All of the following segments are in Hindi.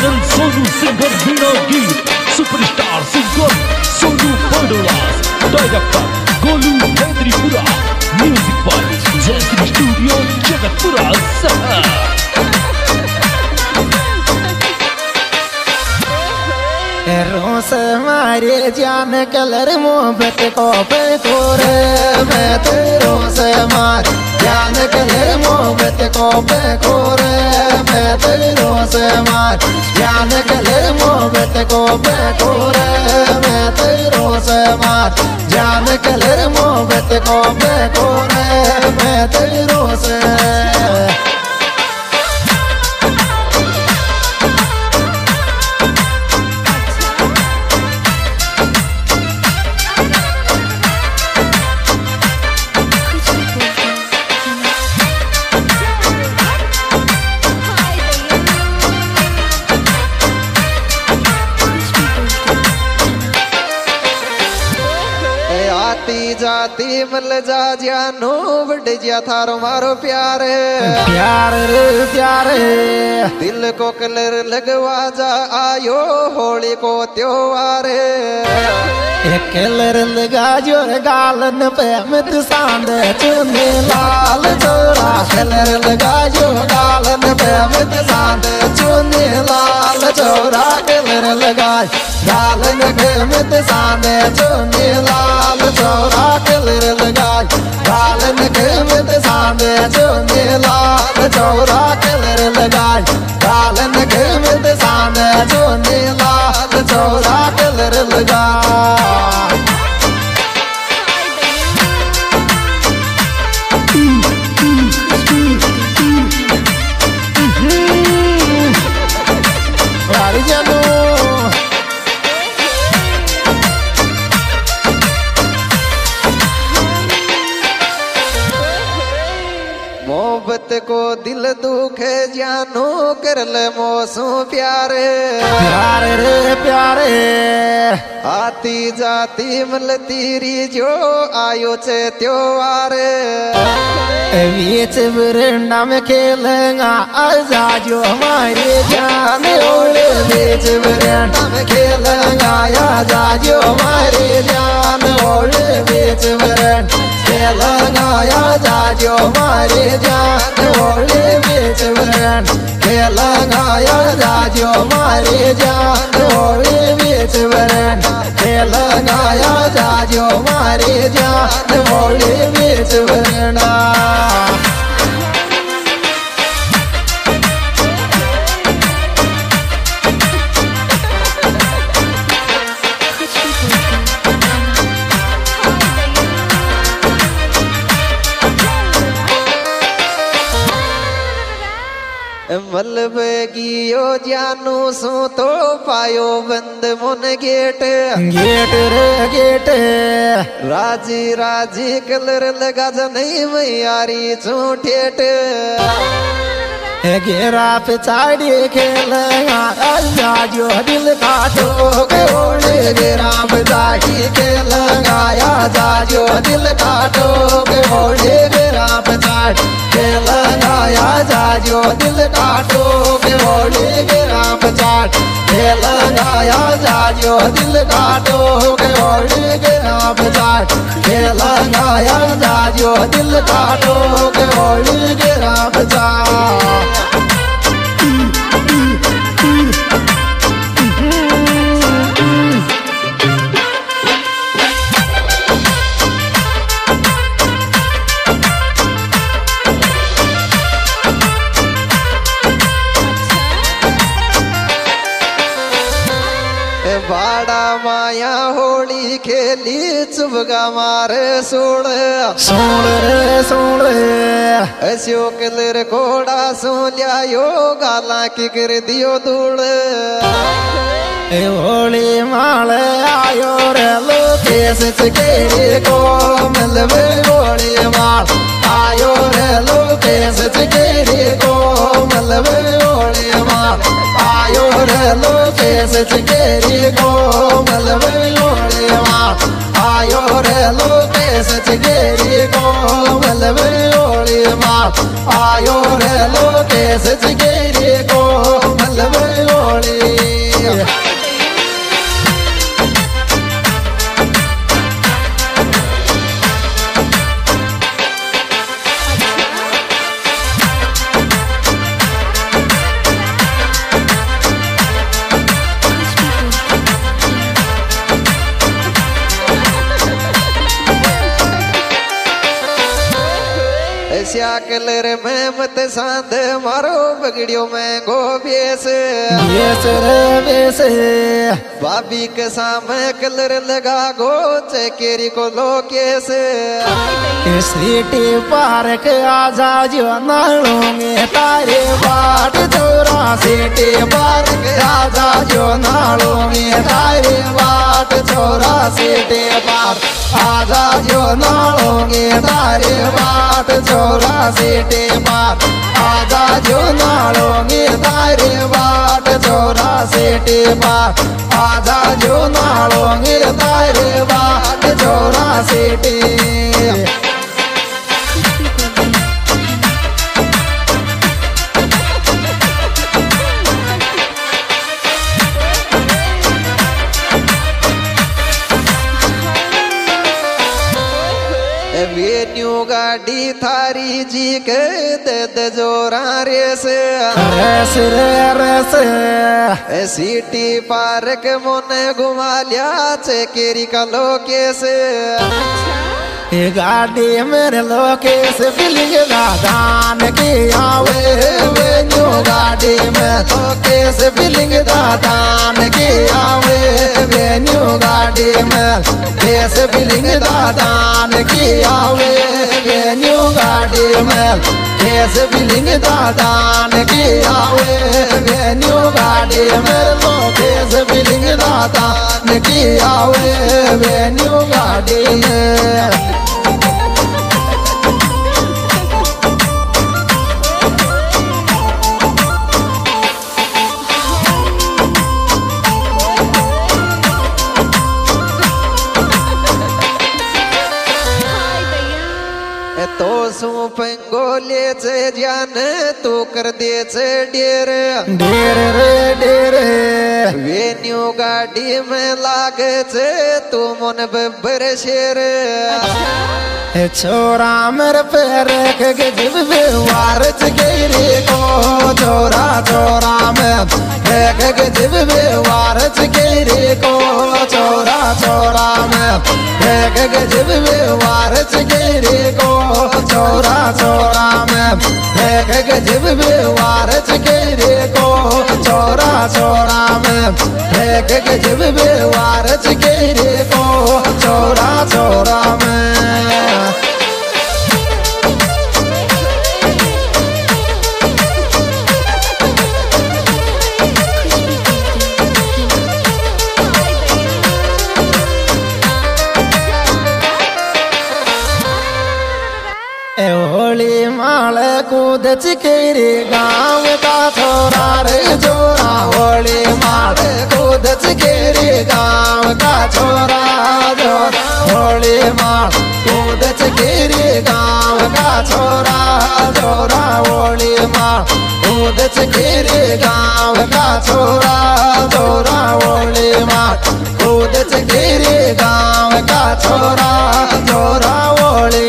आनंद सोनू सिंगर बिना गीत superstar singer Sonu Padolas director Golu Haidaripura music by Jayshree studio Jagatpura रोस मारे जान कलर मोहब्बत को बेकोरे मैं तेरों से मार जान कलर मोहब्बत को बेकोरे मैं तेरों से मार जान कलर मोहब्बत को बेकोरे मैं तेरों से मार जान कलर मोहब्बत को बेकोरे मैं तेरों से जाती मल जा जानो बढ़ जा थारो मारो प्यार प्यार रे प्यार दिल को कलर लगवा जा आयो होली को त्योहार कलर लगा जो गालन पे मत सांद चुने लाल चोरा कलर लगा जो गालन पे मत सांद चुने लाल चोरा कलर लगा गालन पे मत सांद चुने लाल चोरा कलर लगा गालन पे मत सांद चुने लाल चोरा कलर लगा गालन पे मत सांद चुने लाल चोरा कलर लगा मोहब्बत को दिल दुखे जानो कर ले मौसू प्यारे प्यारे रे प्यारे आती जाती मल तीरी जो आयो चे त्योहार बीच वृंदा में खेलेंगा आजा जो हमारी जान ओले बीच वृंदा में खेलेंगा आजा जो हमारी जान ओले बीच वृंदा खेलेंगा आजा जो हमारी जान ओले बीच वृंदा खेलेंगा आजा जो हमारी जान ओले बीच वृंदा खेलेंगा आजा जो हमारी जान ओले बीच वृंदा मलबगियो जानू सो तो पायो बंद मुन गेट गेट रे गेट राजी राजी कलर लगा जा नहीं मैयारी चूठेट घेरा पे चाड़ी खेलेगा आजा जो दिल काटो के ओले घेरा पे चाड़ी खेलेगा आजा जो दिल काटो के ओले घेरा पे चाड़ी खेलेगा आजा जो दिल काटो के ओले घेरा पे चाड़ी खेलेगा आजा जो दिल काटो के ओले घेरा पे चाड़ी खेलेगा आजा जो दिल काटो के ओले घेरा पे चाड़ी बाड़ा माया होली खेली चुबगा मारे सोड़ सोड़ रे सोड़ ऐसो कलर कोड़ा सो लियायो गाला की कर दियो धूड़ होली माल आयो रे लो केस चकेरी को मिलवे होली माल आयो रे लो केस चकेरी को मिलवे होली माल आयो रे लो केस चकेरी को मिलवे होली माल आयो रे लो केस चकेरी को मिलवे होली माल आयो रे लो केस चकेरी को मिलवे होली श्या कलर में मत सांध मारो बगड़ियों में गो बेस रे बेस भाभी के सामने कलर लगा गो चकेरी को लोकेस सीटी पार्क आजा जो नालोंगे तारे बाट चोरा सीटी पार्क आजा जो नालोंगे तारे बाट चोरा सीटी पार्क आजा जो नालोंगे तारे बाट चोरा सीटी पार्क आजा जो नालोंगे तारे बाट चोरा सीटी पार्क आजा जो नालोंगे तारे बाट चोरा सीटी वेन्यू गाड़ी थारी जी के दे जोरा रेस रेस रे रेस सिटी पार्क मोने घुमा लिया चकेरी का लोकेस गाड़ी मेरे लोकेस फीलिंग दादान की आवे वेन्यू गाड़ी में लोकेस फीलिंग दादान की आवे वेन्यू गाड़ी में केस फीलिंग दादान की आवे वेन्यू गाड़ी में केस फीलिंग दादान की आवे वेन्यू गाड़ी में लोकेस फीलिंग दादान की आवे वेन्यू गाड़ी में तो सुपंगोले से जान तू कर दे से डेर डेर रे डेर वेन्यू गाड़ी में लागे से तू मन बब्बर शेर छोरा मेरे पैर के जिब व्यवहार चकेरी को छोरा छोरा में के जिब व्यवहार चकेरी को छोरा छोरा में के जिब व्यवहार चकेरी को छोरा छोरा में के जिब व्यवहार चकेरी को छोरा छोरा में के जिब व्यवहार चकेरी को छोरा छोरा में होली माल कूद चिकेरी गाँव का छोरा रे जोरा होली माल कूद चिकेरी गाँव का छोरा जोरा होली माल कूद चिकेरी गाँव का छोरा जोरा होली माल कूद चिकेरी गाँव का छोरा जोरा होली माल कूद चिकेरी गाँव का छोरा जोरा होली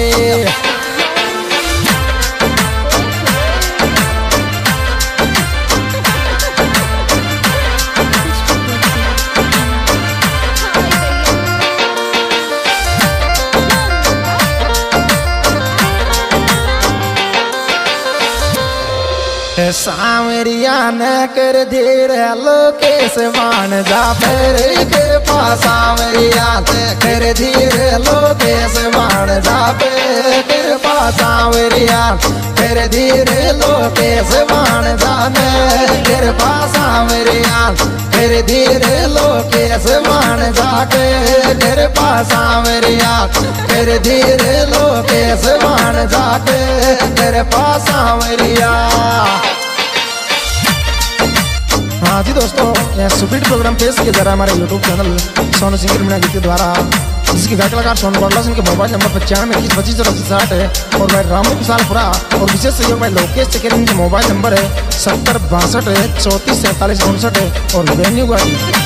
सावरिया न कर धीरे लोकेश मान जा फिर के पास सावरिया न कर धीरे लोकेश मान जा फिर के पास सावरिया कर धीरे लोकेश मान जा फिर पास सावरिया कर धीरे लोकेश मान जा कर पास सावरिया कर धीरे लोकेश मान जा कर पास सावरिया। हाँ जी दोस्तों, यह सुपीट प्रोग्राम पेश किया जा रहा है हमारे YouTube channel Sonu singer Meena गीत के द्वारा, जिसकी गायक कलाकार सोनू बड़ला सिंह के मोबाइल नंबर 952125 है और भाई रामू कुशालपुरा और विशेष सहयोग भाई लोकेश चकेरी के मोबाइल नंबर है 70 62 34 47 59 और वेन्यू गाड़ी